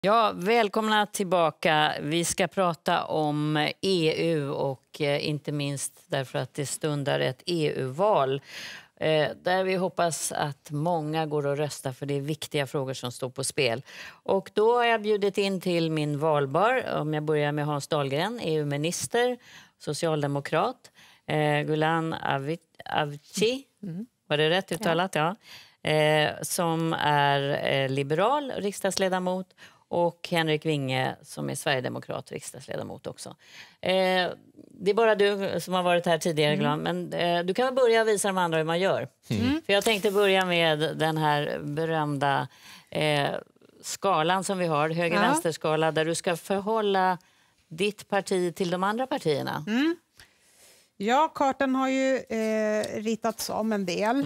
Ja, välkomna tillbaka. Vi ska prata om EU och inte minst därför att det stundar ett EU-val. Där vi hoppas att många går och röstar för det är viktiga frågor som står på spel. Och då har jag bjudit in till min valbar, om jag börjar med Hans Dahlgren, EU-minister, socialdemokrat. Gulan Avci, var det rätt uttalat? Ja. Som är liberal riksdagsledamot. Och Henrik Winge som är sverigedemokrat, riksdagsledamot också. Det är bara du som har varit här tidigare, Glan. Men du kan väl börja visa de andra hur man gör. För jag tänkte börja med den här berömda skalan som vi har, höger-vänster-skala, där du ska förhålla ditt parti till de andra partierna. Ja, kartan har ju ritats om en del.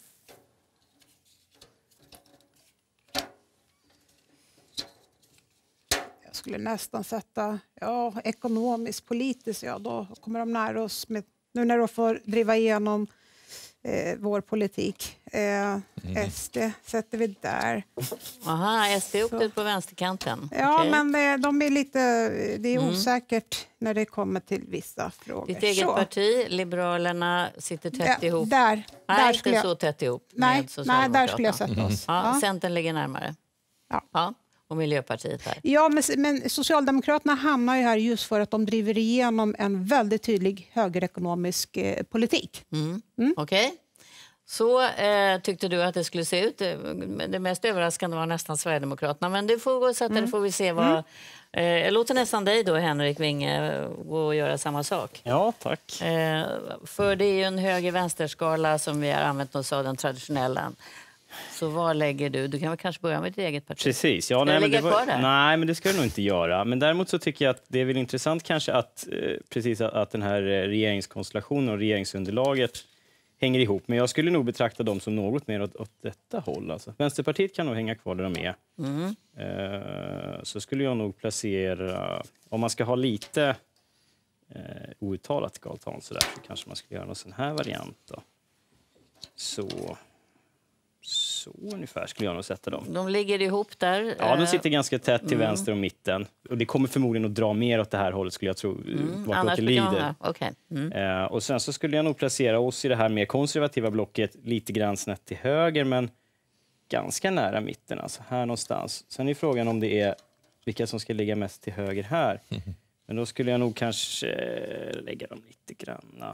Jag skulle nästan sätta ekonomiskt, politiskt, då kommer de nära oss med, nu när de får driva igenom vår politik. SD sätter vi där. Aha, SD åkte ut på vänsterkanten. Ja, okay. Men de är lite, det är osäkert när det kommer till vissa frågor. Ditt eget parti, Liberalerna, sitter tätt ihop. Där skulle jag... så tätt ihop nej, där skulle jag sätta oss. Centern ligger närmare. Ja. Och Miljöpartiet här. Ja, men Socialdemokraterna hamnar ju här just för att de driver igenom en väldigt tydlig högerekonomisk politik. Okej. Så tyckte du att det skulle se ut. Det mest överraskande var nästan Sverigedemokraterna. Men det får gå och sätta, det får vi se vad... Jag låter nästan dig då, Henrik Winge, gå och göra samma sak. Ja, tack. För det är ju en höger-vänsterskala som vi har använt oss av, den traditionella. Så vad lägger du? Du kan väl kanske börja med ditt eget parti. Precis. Ja, nej, men det ska du nog inte göra. Men däremot så tycker jag att det är väl intressant kanske att att den här regeringskonstellationen och regeringsunderlaget hänger ihop. Men jag skulle nog betrakta dem som något mer åt detta håll. Alltså. Vänsterpartiet kan nog hänga kvar där de är. Så skulle jag nog placera, om man ska ha lite outtalat galtan så kanske man skulle göra någon sån här variant då. Så ungefär skulle jag nog sätta dem. De ligger ihop där. Ja, de sitter ganska tätt till vänster och mitten. Och det kommer förmodligen att dra mer åt det här hållet skulle jag tro. Annars det lider. Okay. Och sen så skulle jag nog placera oss i det här mer konservativa blocket lite grann snett till höger, men ganska nära mitten. Alltså här någonstans. Sen är frågan om det är vilka som ska ligga mest till höger här. Men då skulle jag nog kanske lägga dem lite granna.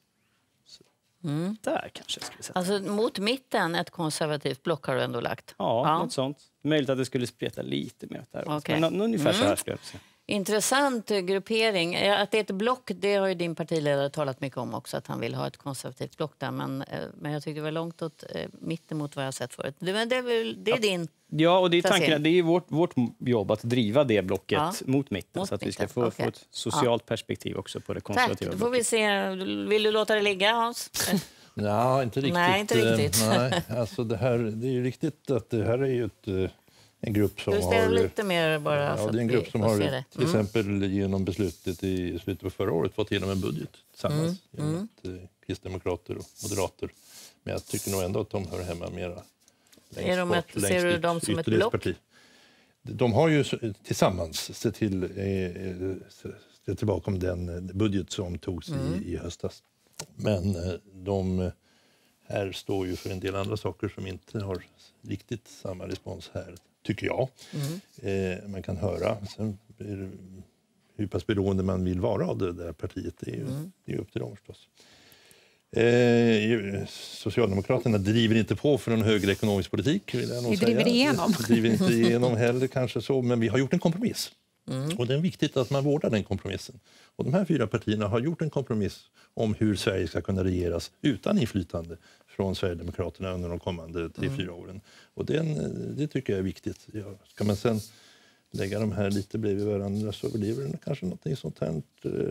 Där kanske jag skulle sätta. Alltså mot mitten, ett konservativt block har du ändå lagt? Ja, något sånt. Möjligt att det skulle spreta lite mer där. Okay. Men ungefär så här skulle jag säga. Intressant gruppering. Att det är ett block, det har ju din partiledare talat mycket om också, att han vill ha ett konservativt block där. Men jag tyckte det var långt åt mitten mot vad jag har sett förut. Det är din. Ja, och det är tanken, det är vårt jobb att driva det blocket mot mitten. Så att vi ska få ett socialt perspektiv också på det konservativa blocket. Då får vi se. Vill du låta det ligga, Hans? Nej, inte riktigt. Nej, inte riktigt. Nej, alltså det är ju riktigt att det här är ju en grupp som har... lite mer bara. Ja, det är en grupp som har till exempel genom beslutet i slutet på förra året fått igenom en budget tillsammans. Kristdemokrater och moderater. Men jag tycker nog ändå att de hör hemma mera längst bort. Ser du dem som ett block? De har ju tillsammans sett tillbaka om den budget som togs i höstas. Men de här står ju för en del andra saker som inte har riktigt samma respons här, tycker jag. Man kan höra. Sen hur pass beroende man vill vara av det där partiet, det är ju upp till dem förstås. Socialdemokraterna driver inte på för en högre ekonomisk politik. Vill jag nog säga. Driver igenom. Driver inte igenom heller kanske så, men vi har gjort en kompromiss. Och det är viktigt att man vårdar den kompromissen. Och de här 4 partierna har gjort en kompromiss om hur Sverige ska kunna regeras utan inflytande från Sverigedemokraterna under de kommande 3-4 åren. Och det tycker jag är viktigt. Ska man sen lägga de här lite bredvid varandra så blir det kanske något sånt här...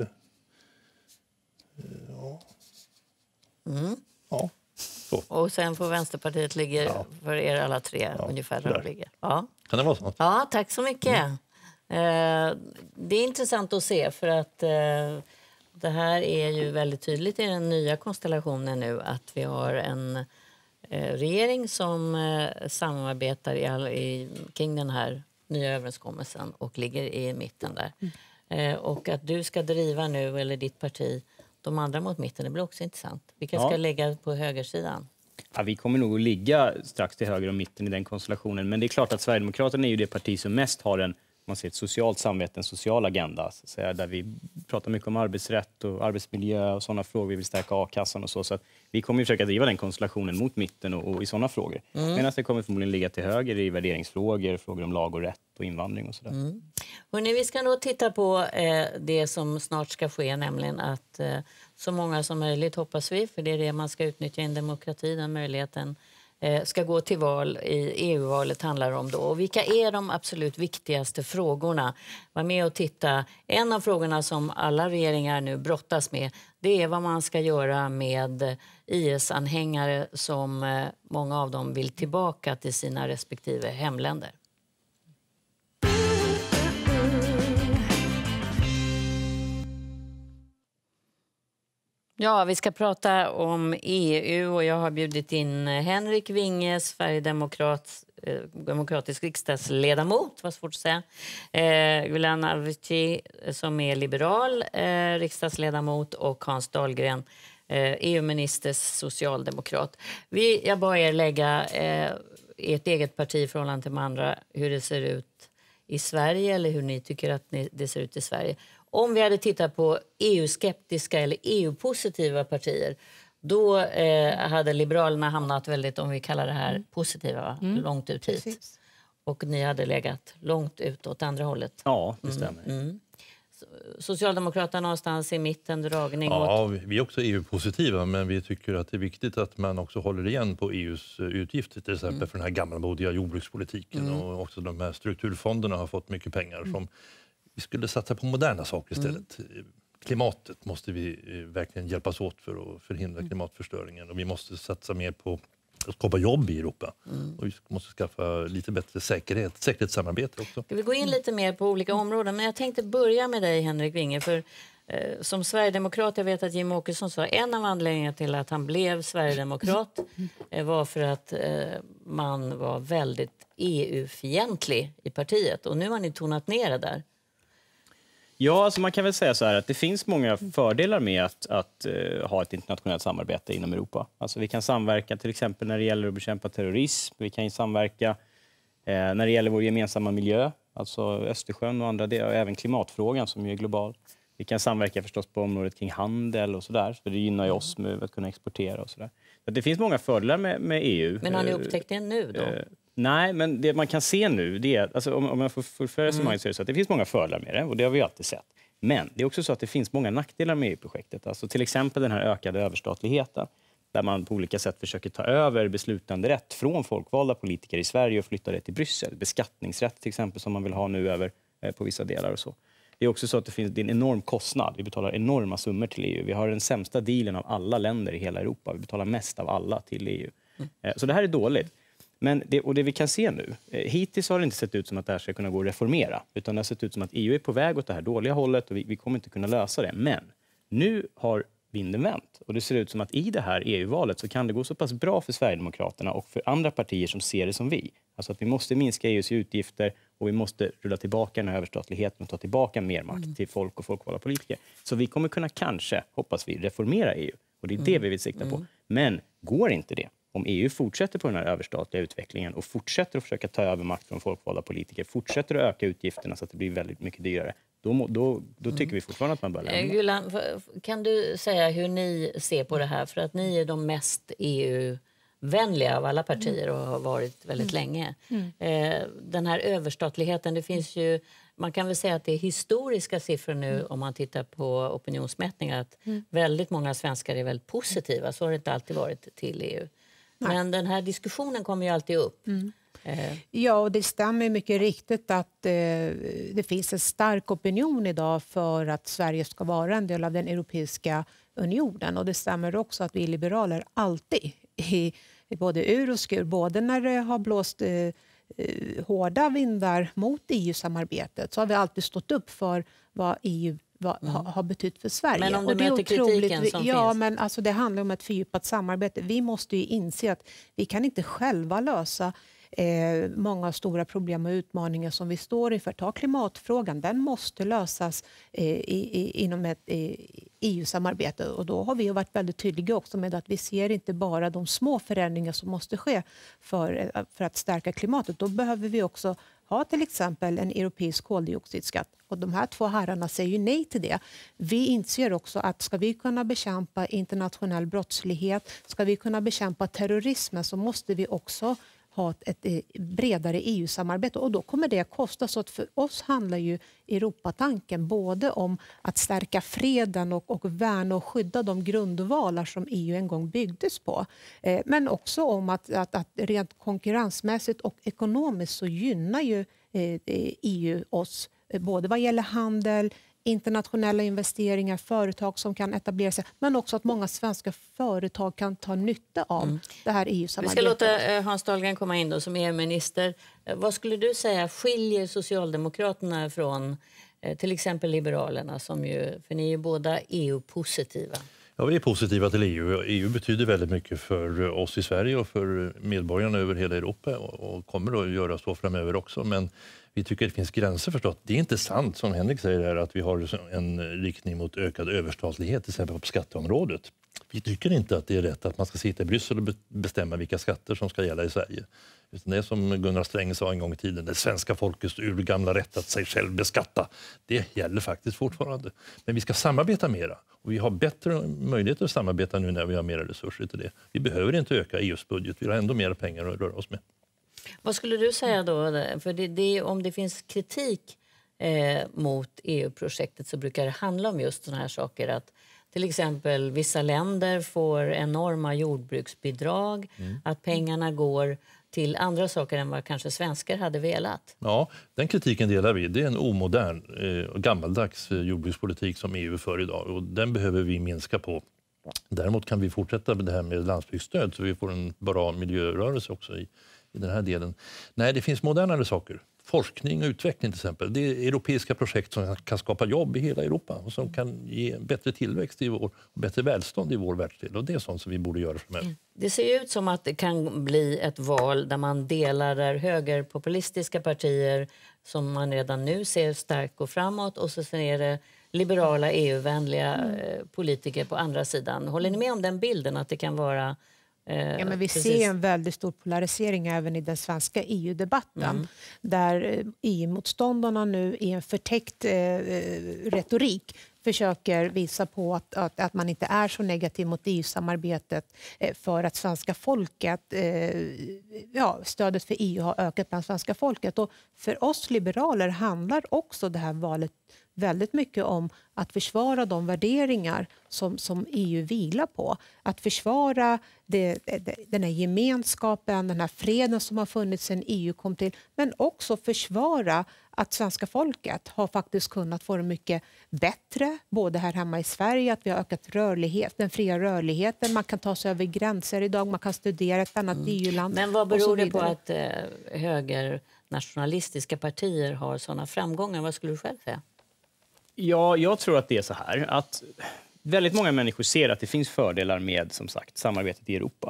Så. Och sen får Vänsterpartiet ligga för er alla 3 ungefär där de ligger. Ja. Kan det vara så? Ja, tack så mycket. Det är intressant att se för att det här är ju väldigt tydligt i den nya konstellationen nu att vi har en regering som samarbetar kring den här nya överenskommelsen och ligger i mitten där. Och att du ska driva nu, eller ditt parti, de andra mot mitten, det blir också intressant. Vilka ska lägga på högersidan? Ja, vi kommer nog att ligga strax till höger och mitten i den konstellationen. Men det är klart att Sverigedemokraterna är ju det parti som mest har ett socialt samvete, en social agenda. Så att säga, där vi pratar mycket om arbetsrätt och arbetsmiljö och sådana frågor. Vi vill stärka a-kassan och så. Så att vi kommer att försöka driva den konstellationen mot mitten och i sådana frågor. Medan det kommer förmodligen ligga till höger i värderingsfrågor, frågor om lag och rätt och invandring och sådär. Hörrni, vi ska nog titta på det som snart ska ske, nämligen att så många som möjligt, hoppas vi, för det är det man ska utnyttja i en demokrati, den möjligheten ska gå till val i EU-valet handlar om då. Och vilka är de absolut viktigaste frågorna? Var med och titta. En av frågorna som alla regeringar nu brottas med, det är vad man ska göra med IS-anhängare som många av dem vill tillbaka till sina respektive hemländer. Ja, vi ska prata om EU och jag har bjudit in Henrik Winge, Sverigedemokratisk riksdagsledamot, vad svårt att säga. Gülen Arvici som är liberal riksdagsledamot och Hans Dahlgren, EU-ministers socialdemokrat. Jag bad er lägga ert eget parti i förhållande till de andra, hur det ser ut i Sverige eller hur ni tycker att det ser ut i Sverige. Om vi hade tittat på EU-skeptiska eller EU-positiva partier, då hade Liberalerna hamnat väldigt, om vi kallar det här positiva, långt ut hit. Precis. Och ni hade legat långt ut åt andra hållet. Ja, det stämmer. Socialdemokraterna någonstans i mitten, dragning Ja, åt... vi är också EU-positiva, men vi tycker att det är viktigt att man också håller igen på EUs utgifter, till exempel för den här gammalmodiga jordbrukspolitiken och också de här strukturfonderna har fått mycket pengar som vi skulle satsa på moderna saker istället. Klimatet måste vi verkligen hjälpas åt för att förhindra klimatförstöringen och vi måste satsa mer på att skapa jobb i Europa. Och vi måste skaffa lite bättre säkerhetssamarbete också. Ska vi gå in lite mer på olika områden? Men jag tänkte börja med dig, Henrik Winge, för som sverigedemokrat, jag vet att Jim Åkesson sa en av anledningarna till att han blev sverigedemokrat var för att man var väldigt EU-fientlig i partiet. Och nu har ni tonat ner det där. Ja, alltså man kan väl säga så här att det finns många fördelar med att ha ett internationellt samarbete inom Europa. Alltså vi kan samverka till exempel när det gäller att bekämpa terrorism. Vi kan samverka när det gäller vår gemensamma miljö, alltså Östersjön och andra delar, och även klimatfrågan som är global. Vi kan samverka förstås på området kring handel och sådär. Så det gynnar ju oss med att kunna exportera och sådär. Så det finns många fördelar med EU. Men har ni upptäckt det nu då? Nej, men det man kan se nu, det är, alltså om jag får fullfölja resonemanget så är det så att det finns många fördelar med det och det har vi alltid sett. Men det är också så att det finns många nackdelar med EU-projektet. Alltså till exempel den här ökade överstatligheten där man på olika sätt försöker ta över beslutanderätt från folkvalda politiker i Sverige och flytta det till Bryssel. Beskattningsrätt till exempel som man vill ha nu över på vissa delar och så. Det är också så att det är en enorm kostnad. Vi betalar enorma summor till EU. Vi har den sämsta dealen av alla länder i hela Europa. Vi betalar mest av alla till EU. Så det här är dåligt. Men det vi kan se nu, hittills har det inte sett ut som att det här ska kunna gå att reformera. Utan det har sett ut som att EU är på väg åt det här dåliga hållet och vi kommer inte kunna lösa det. Men nu har vinden vänt. Och det ser ut som att i det här EU-valet så kan det gå så pass bra för Sverigedemokraterna och för andra partier som ser det som vi. Alltså att vi måste minska EUs utgifter och vi måste rulla tillbaka den här överstatligheten och ta tillbaka mer makt till folk och folkvalda politiker. Så vi kommer kunna kanske, hoppas vi, reformera EU. Och det är det vi vill sikta på. Men går inte det? Om EU fortsätter på den här överstatliga utvecklingen och fortsätter att försöka ta över makt från folkvalda politiker, fortsätter att öka utgifterna så att det blir väldigt mycket dyrare, då tycker vi fortfarande att man bör lämna. Gülen, kan du säga hur ni ser på det här? För att ni är de mest EU-vänliga av alla partier och har varit väldigt länge. Den här överstatligheten, det finns ju... Man kan väl säga att det är historiska siffror nu om man tittar på opinionsmätningar att väldigt många svenskar är väldigt positiva. Så har det inte alltid varit till EU. Nej. Men den här diskussionen kommer ju alltid upp. Ja, och det stämmer mycket riktigt att det finns en stark opinion idag för att Sverige ska vara en del av den europeiska unionen. Och det stämmer också att vi liberaler alltid i både ur och skur, både när det har blåst hårda vindar mot EU-samarbetet så har vi alltid stått upp för vad EU har betytt för Sverige. Men om du och det är möter kritiken som ja, finns? Men alltså det handlar om ett fördjupat samarbete. Vi måste ju inse att vi kan inte själva lösa många stora problem och utmaningar som vi står inför. Ta klimatfrågan, den måste lösas inom ett EU-samarbete. Och då har vi varit väldigt tydliga också med att vi ser inte bara de små förändringar som måste ske för att stärka klimatet. Då behöver vi också ha till exempel en europeisk koldioxidskatt. Och de här två herrarna säger ju nej till det. Vi inser också att ska vi kunna bekämpa internationell brottslighet, ska vi kunna bekämpa terrorismen, så måste vi också ha ett bredare EU-samarbete. Och då kommer det att kosta. Så att för oss handlar ju Europatanken både om att stärka freden och värna och skydda de grundvalar som EU en gång byggdes på. Men också om att rent konkurrensmässigt och ekonomiskt så gynnar ju EU oss. Både vad gäller handel, internationella investeringar, företag som kan etablera sig, men också att många svenska företag kan ta nytta av det här EU-samarbetet. Vi ska låta Hans Dahlgren komma in då som EU-minister. Vad skulle du säga skiljer Socialdemokraterna från till exempel Liberalerna, som ju, för ni är ju båda EU-positiva? Ja, vi är positiva till EU. EU betyder väldigt mycket för oss i Sverige och för medborgarna över hela Europa och kommer att göra så framöver också. Men vi tycker det finns gränser förstås. Det är inte sant som Henrik säger här att vi har en riktning mot ökad överstatlighet till exempel på skatteområdet. Vi tycker inte att det är rätt att man ska sitta i Bryssel och bestämma vilka skatter som ska gälla i Sverige. Utan det är som Gunnar Sträng sa en gång i tiden, det svenska folkets urgamla rätt att sig själv beskatta. Det gäller faktiskt fortfarande. Men vi ska samarbeta mera. Och vi har bättre möjligheter att samarbeta nu när vi har mera resurser till det. Vi behöver inte öka EUs budget, vi har ändå mera pengar att röra oss med. Vad skulle du säga då? För om det finns kritik mot EU-projektet så brukar det handla om just sådana här saker. Att till exempel vissa länder får enorma jordbruksbidrag. Att pengarna går till andra saker än vad kanske svenskar hade velat. Ja, den kritiken delar vi. Det är en omodern och gammaldags jordbrukspolitik som EU för idag. Och den behöver vi minska på. Däremot kan vi fortsätta med det här med landsbygdsstöd så vi får en bra miljörörelse också i den här delen. Nej, det finns modernare saker. Forskning och utveckling till exempel. Det är europeiska projekt som kan skapa jobb i hela Europa och som kan ge bättre tillväxt och bättre välstånd i vår världsdel. Och det är sånt som vi borde göra framöver. Det ser ut som att det kan bli ett val där man delar där högerpopulistiska partier som man redan nu ser starkt gå framåt och så är det liberala EU-vänliga politiker på andra sidan. Håller ni med om den bilden att det kan vara... Ja, men vi ser en väldigt stor polarisering även i den svenska EU-debatten där EU-motståndarna nu i en förtäckt retorik försöker visa på att man inte är så negativ mot EU-samarbetet för att svenska folket, stödet för EU har ökat bland svenska folket. Och för oss liberaler handlar också det här valet väldigt mycket om att försvara de värderingar som EU vilar på. Att försvara den här gemenskapen, den här freden som har funnits sedan EU kom till. Men också försvara att svenska folket har faktiskt kunnat få det mycket bättre. Både här hemma i Sverige, att vi har ökat den fria rörligheten. Man kan ta sig över gränser idag, man kan studera ett annat EU-land. Men vad beror det på att högernationalistiska partier har sådana framgångar? Vad skulle du själv säga? Ja, jag tror att det är så här att väldigt många människor ser att det finns fördelar med, som sagt, samarbetet i Europa.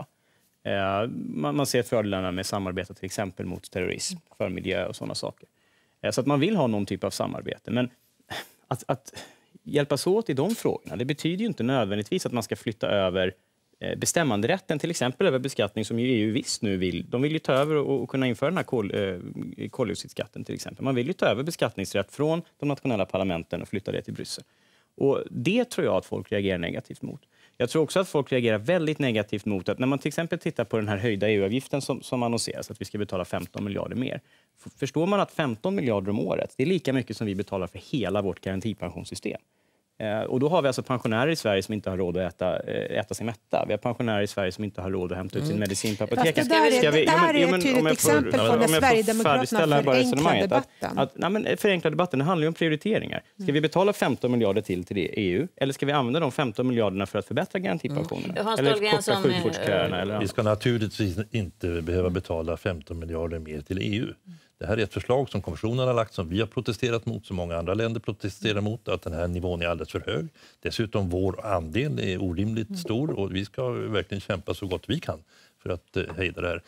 Man ser fördelarna med samarbete till exempel mot terrorism, för miljö och sådana saker. Så att man vill ha någon typ av samarbete. Men att hjälpas åt i de frågorna, det betyder ju inte nödvändigtvis att man ska flytta över bestämmanderätten, till exempel över beskattning som ju EU visst nu vill. De vill ju ta över och kunna införa den här koldioxidskatten till exempel. Man vill ju ta över beskattningsrätt från de nationella parlamenten och flytta det till Bryssel. Och det tror jag att folk reagerar negativt mot. Jag tror också att folk reagerar väldigt negativt mot att när man till exempel tittar på den här höjda EU-avgiften som annonseras, att vi ska betala 15 miljarder mer. Förstår man att 15 miljarder om året, det är lika mycket som vi betalar för hela vårt garantipensionssystem. Och då har vi alltså pensionärer i Sverige som inte har råd att äta sig mätta. Vi har pensionärer i Sverige som inte har råd att hämta ut sin medicin på apoteket. Det här är ett tydligt exempel från när Sverigedemokraterna förenklar debatten. Förenkla debatten, det handlar ju om prioriteringar. Ska vi betala 15 miljarder till EU? Eller ska vi använda de 15 miljarderna för att förbättra garantipensionerna? Eller korta sjukvårdsköerna? Vi ska naturligtvis inte behöva betala 15 miljarder mer till EU. Det här är ett förslag som kommissionen har lagt, som vi har protesterat mot, som många andra länder protesterar mot, att den här nivån är alldeles för hög. Dessutom vår andel är orimligt stor och vi ska verkligen kämpa så gott vi kan för att hejda det här.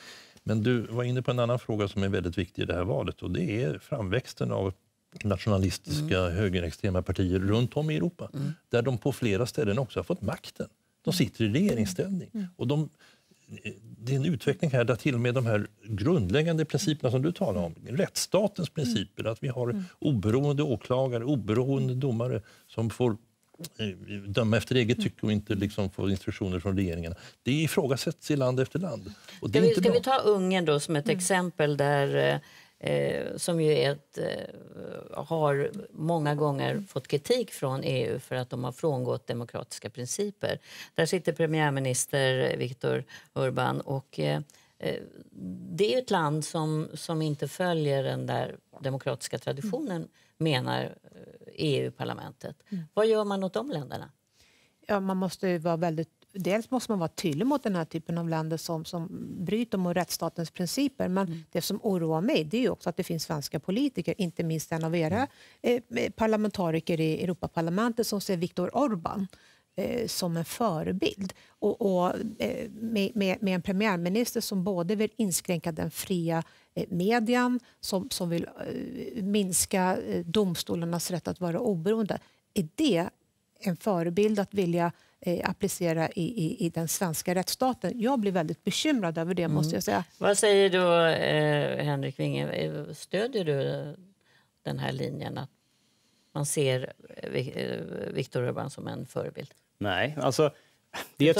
Men du var inne på en annan fråga som är väldigt viktig i det här valet, och det är framväxten av nationalistiska högerextrema partier runt om i Europa, där de på flera ställen också har fått makten. De sitter i regeringsställning. Och det är en utveckling här där till och med de här grundläggande principerna som du talar om, rättsstatens principer, att vi har oberoende åklagare, oberoende domare som får döma efter eget tycke och inte liksom få instruktioner från regeringen. Det ifrågasätts i land efter land. Och det är inte bra. Ska vi ta Ungern då som ett exempel där som ju är har många gånger fått kritik från EU för att de har frångått demokratiska principer. Där sitter premiärminister Viktor Orbán och det är ett land som inte följer den där demokratiska traditionen, menar EU-parlamentet. Vad gör man åt de länderna? Ja, man måste vara dels måste man vara tydlig mot den här typen av länder som bryter mot rättsstatens principer. Men det som oroar mig, det är ju också att det finns svenska politiker, inte minst en av era parlamentariker i Europaparlamentet, som ser Viktor Orbán som en förebild. Och med en premiärminister som både vill inskränka den fria medien, som vill minska domstolarnas rätt att vara oberoende. Är det en förebild att vilja applicera i den svenska rättsstaten? Jag blir väldigt bekymrad över det, måste jag säga. Vad säger du, Henrik Winge? Stödjer du den här linjen att man ser Viktor Orbán som en förebild? Nej, alltså... Jag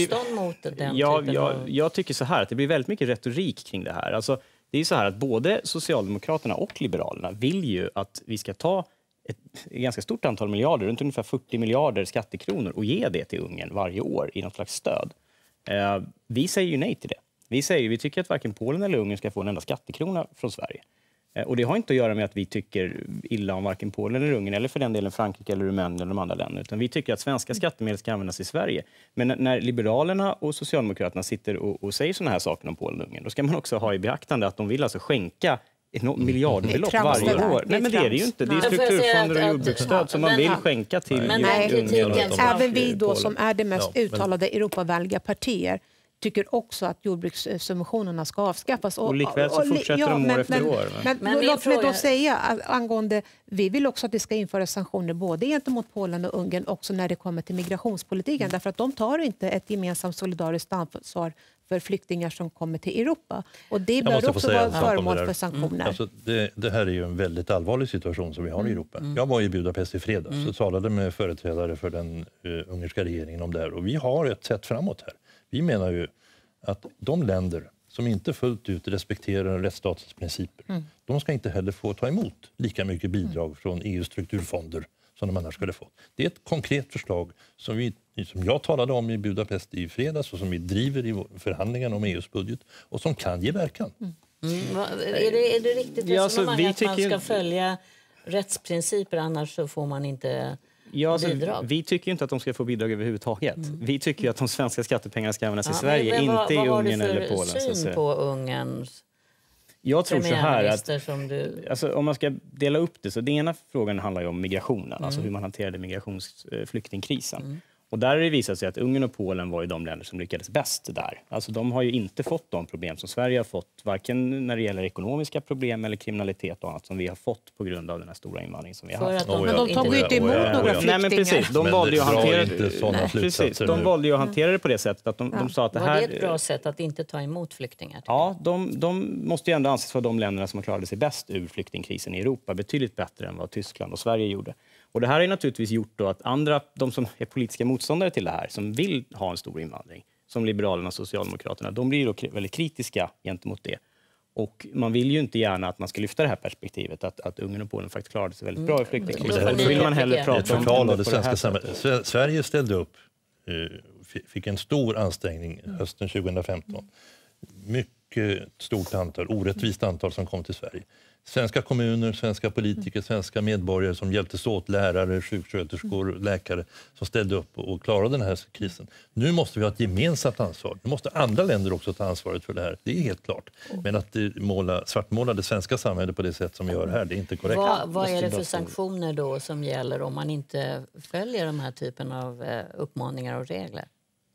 tycker så här att det blir väldigt mycket retorik kring det här. Alltså, det är så här att både Socialdemokraterna och Liberalerna vill ju att vi ska ta ett ganska stort antal miljarder, runt ungefär 40 miljarder skattekronor, och ge det till Ungern varje år i något slags stöd. Vi säger ju nej till det. Vi tycker att varken Polen eller Ungern ska få en enda skattekrona från Sverige. Och det har inte att göra med att vi tycker illa om varken Polen eller Ungern, eller för den delen Frankrike eller Rumänien eller de andra länderna, utan vi tycker att svenska skattemedel ska användas i Sverige. Men när Liberalerna och Socialdemokraterna sitter och säger såna här saker om Polen och Ungern, då ska man också ha i beaktande att de vill alltså skänka miljardbelopp varje år. Nej, men det är det ju inte. Det är strukturfonder och jordbruksstöd som man vill skänka till Ungern. Även vi då som är det mest uttalade Europavänliga partier tycker också att jordbrukssubventionerna ska avskaffas. Och likväl så fortsätter de år efter år. Men låt mig då säga angående, vi vill också att det ska införas sanktioner både gentemot Polen och Ungern också när det kommer till migrationspolitiken. Därför att de tar inte ett gemensamt solidariskt ansvar för flyktingar som kommer till Europa. Och det bör också vara föremål för sanktioner. Alltså det här är ju en väldigt allvarlig situation som vi har i Europa. Jag var i Budapest i fredags och talade med företrädare för den ungerska regeringen om det här. Och vi har ett sätt framåt här. Vi menar ju att de länder som inte fullt ut respekterar rättsstatens principer, de ska inte heller få ta emot lika mycket bidrag från EU:s strukturfonder som de annars skulle få. Det är ett konkret förslag som jag talade om i Budapest i fredags och som vi driver i förhandlingarna om EU:s budget och som kan ge verkan. Är det riktigt resonemang att man ska följa rättsprinciper, annars så får man inte... bidrag? Vi tycker inte att de ska få bidrag överhuvudtaget. Vi tycker att de svenska skattepengarna ska användas i Sverige, inte i Ungern eller Polen. Vad har du för syn på Ungerns jag tror så här att som du... alltså, om man ska dela upp det, så den ena frågan handlar ju om migrationen, alltså hur man hanterade migrationsflyktingkrisen. Och där har det visat sig att Ungern och Polen var ju de länder som lyckades bäst där. Alltså de har ju inte fått de problem som Sverige har fått, varken när det gäller ekonomiska problem eller kriminalitet och annat som vi har fått på grund av den här stora invandringen som vi har haft. Men de tog ju inte emot några flyktingar. Nej, men precis. De valde ju att hantera det. De valde ju att hantera det på det sättet att de sa att det här... Var det ett bra sätt att inte ta emot flyktingar? Ja, de måste ju ändå anses vara de länderna som har klarat sig bäst ur flyktingkrisen i Europa. Betydligt bättre än vad Tyskland och Sverige gjorde. Och det här är naturligtvis gjort då att de som är politiska motståndare till det här, som vill ha en stor invandring, som Liberalerna och Socialdemokraterna, de blir då väldigt kritiska gentemot det. Och man vill ju inte gärna att man ska lyfta det här perspektivet, att Ungern och Polen faktiskt klarade sig väldigt bra i flyktingkrisen. Då vill man hellre prata om det på det här sättet. Sverige ställde upp, fick en stor ansträngning hösten 2015. Mycket stort antal, orättvist antal som kom till Sverige. Svenska kommuner, svenska politiker, svenska medborgare som hjälptes åt, lärare, sjuksköterskor, läkare som ställde upp och klarade den här krisen. Nu måste vi ha ett gemensamt ansvar. Nu måste andra länder också ta ansvaret för det här. Det är helt klart. Men att svartmåla det svenska samhället på det sätt som vi gör här, det är inte korrekt. Vad är det för sanktioner då som gäller om man inte följer de här typen av uppmaningar och regler?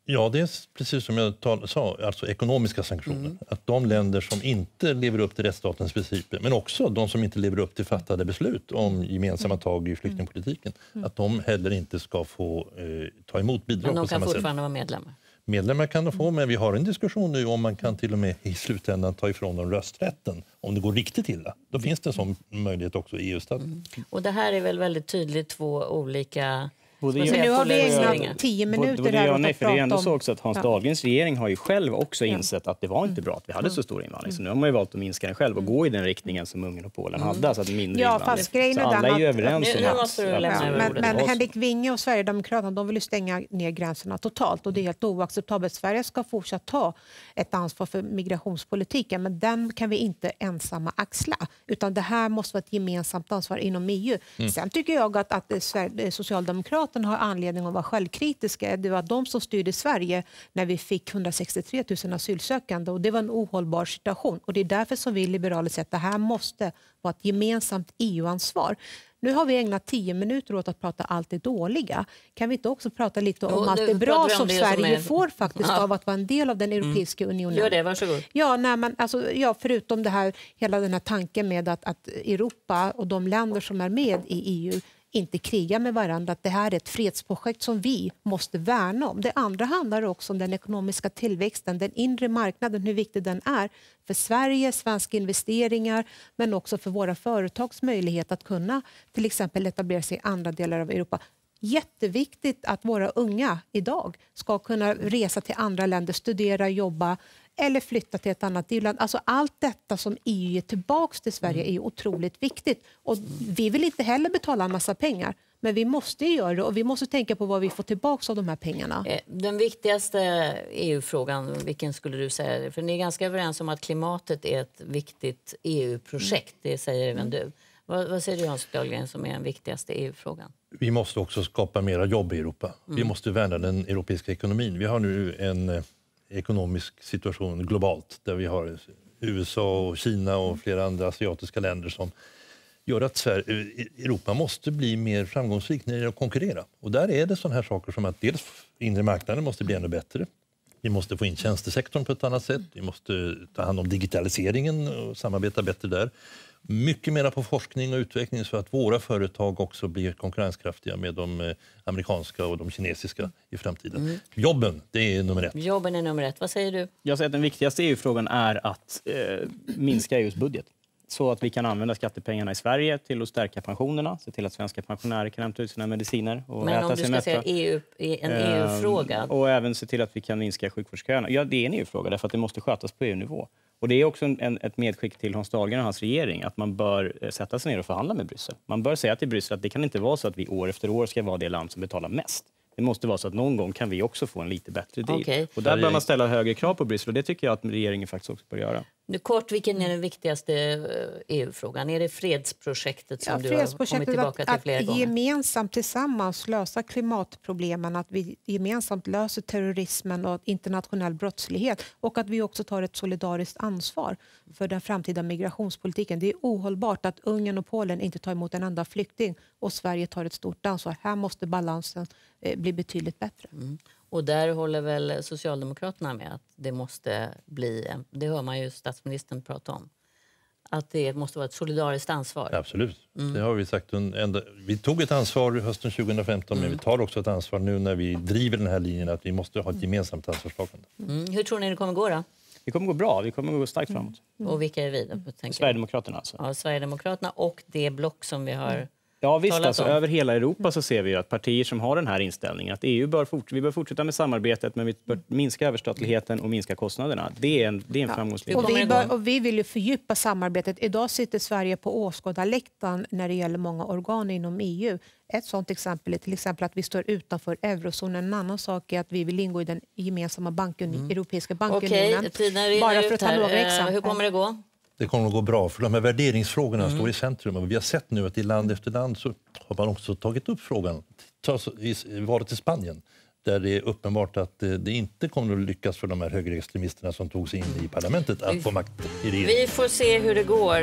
Ja, det är precis som jag sa, alltså ekonomiska sanktioner. Att de länder som inte lever upp till rättsstatens principer, men också de som inte lever upp till fattade beslut om gemensamma tag i flyktingpolitiken, att de heller inte ska få ta emot bidrag på samma sätt. Men de kan fortfarande vara medlemmar? Medlemmar kan de få, men vi har en diskussion nu om man kan till och med i slutändan ta ifrån dem rösträtten om det går riktigt illa. Då finns det en sån möjlighet också i EU-stadgan. Och det här är väl väldigt tydligt två olika... Men nu har vi ägnat 10 minuter här åt att för det är prata ändå om... så också att Hans Dahlgrens regering har ju själv också insett att det var inte bra att vi hade så stor invandring. Så nu har man ju valt att minska den själv och gå i den riktningen som Ungern och Polen hade. Alltså att mindre invandring. Fast grejen så är alla är ju att- överens om Nu måste du lämna över ordet. Men Henrik Winge och Sverigedemokraterna, de vill ju stänga ner gränserna totalt och det är helt oacceptabelt. Sverige ska fortsatt ta ett ansvar för migrationspolitiken, men den kan vi inte ensamma axla, utan det här måste vara ett gemensamt ansvar inom EU. Sen tycker jag att Socialdemokraterna har anledning att vara självkritiska. Det var de som styrde Sverige när vi fick 163 000 asylsökande och det var en ohållbar situation. Och det är därför som vi liberaler säger att det här måste vara ett gemensamt EU-ansvar. Nu har vi ägnat 10 minuter åt att prata allt det dåliga. Kan vi inte också prata lite om allt det bra som Sverige får faktiskt av att vara en del av den Europeiska unionen? Gör det, varsågod. Ja, nej, men alltså, förutom det här, hela den här tanken med att Europa och de länder som är med i EU inte krigar med varandra, att det här är ett fredsprojekt som vi måste värna om. Det andra handlar också om den ekonomiska tillväxten, den inre marknaden, hur viktig den är för Sverige, svenska investeringar, men också för våra företags möjlighet att kunna till exempel etablera sig i andra delar av Europa. Jätteviktigt att våra unga idag ska kunna resa till andra länder, studera, jobba eller flytta till ett annat EU-land. Alltså allt detta som EU ger tillbaka till Sverige är ju otroligt viktigt. Och vi vill inte heller betala en massa pengar, men vi måste göra det och vi måste tänka på vad vi får tillbaka av de här pengarna. Den viktigaste EU-frågan, vilken skulle du säga? För ni är ganska överens om att klimatet är ett viktigt EU-projekt, det säger även du. Vad säger du, Hans Dahlgren, som är den viktigaste EU-frågan? Vi måste också skapa mera jobb i Europa. Vi måste värna den europeiska ekonomin. Vi har nu en ekonomisk situation globalt där vi har USA och Kina och flera andra asiatiska länder som gör att Europa måste bli mer framgångsrikt när det gäller att konkurrera. Och där är det sådana här saker som att dels inre marknaden måste bli ännu bättre. Vi måste få in tjänstesektorn på ett annat sätt. Vi måste ta hand om digitaliseringen och samarbeta bättre där. Mycket mer på forskning och utveckling så att våra företag också blir konkurrenskraftiga med de amerikanska och de kinesiska i framtiden. Jobben, det är nummer 1. Jobben är nummer 1. Vad säger du? Jag säger att den viktigaste EU-frågan är att minska EUs budget. Så att vi kan använda skattepengarna i Sverige till att stärka pensionerna, se till att svenska pensionärer kan hämta ut sina mediciner och Men äta om du sig ska mätta. säga en EU-fråga. Och även se till att vi kan minska sjukvårdsköerna. Ja, det är en EU-fråga därför att det måste skötas på EU-nivå. Och det är också ett medskick till Hans Dahlgren och hans regering att man bör sätta sig ner och förhandla med Bryssel. Man bör säga till Bryssel att det kan inte vara så att vi år efter år ska vara det land som betalar mest. Det måste vara så att någon gång kan vi också få en lite bättre deal. Okay. Och där bör man ställa högre krav på Bryssel och det tycker jag att regeringen faktiskt också bör göra. Nu kort, vilken är den viktigaste EU-frågan? Är det fredsprojektet som du har kommit tillbaka till flera gånger? Att gemensamt tillsammans lösa klimatproblemen, att vi gemensamt löser terrorismen och internationell brottslighet och att vi också tar ett solidariskt ansvar för den framtida migrationspolitiken. Det är ohållbart att Ungern och Polen inte tar emot en enda flykting och Sverige tar ett stort ansvar. Här måste balansen bli betydligt bättre. Och där håller väl Socialdemokraterna med att det måste bli, det hör man ju statsministern prata om, att det måste vara ett solidariskt ansvar. Absolut, det har vi sagt. Vi tog ett ansvar hösten 2015 men vi tar också ett ansvar nu när vi driver den här linjen att vi måste ha ett gemensamt ansvarstagande. Hur tror ni det kommer gå då? Det kommer gå bra, vi kommer gå starkt framåt. Och vilka är vi då? Sverigedemokraterna alltså. Ja, Sverigedemokraterna och det block som vi har... Ja visst, alltså, över hela Europa så ser vi att partier som har den här inställningen att vi bör fortsätta med samarbetet men vi bör minska överstatligheten och minska kostnaderna. Det är en framgångslinje. Och vi vill ju fördjupa samarbetet. Idag sitter Sverige på åskådarläktaren när det gäller många organ inom EU. Ett sådant exempel är till exempel att vi står utanför eurozonen. En annan sak är att vi vill ingå i den gemensamma europeiska bankunionen. Okej, tiden rinner bara för ut att ta några exempel. Hur kommer det gå? Det kommer att gå bra för de här värderingsfrågorna står i centrum. Och vi har sett nu att i land efter land så har man också tagit upp frågan. Varit i Spanien där det är uppenbart att det inte kommer att lyckas för de här högerextremisterna som tog sig in i parlamentet att få makt i regeringen. Vi får se hur det går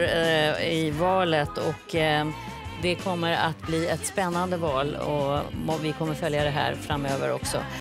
i valet och det kommer att bli ett spännande val och vi kommer följa det här framöver också.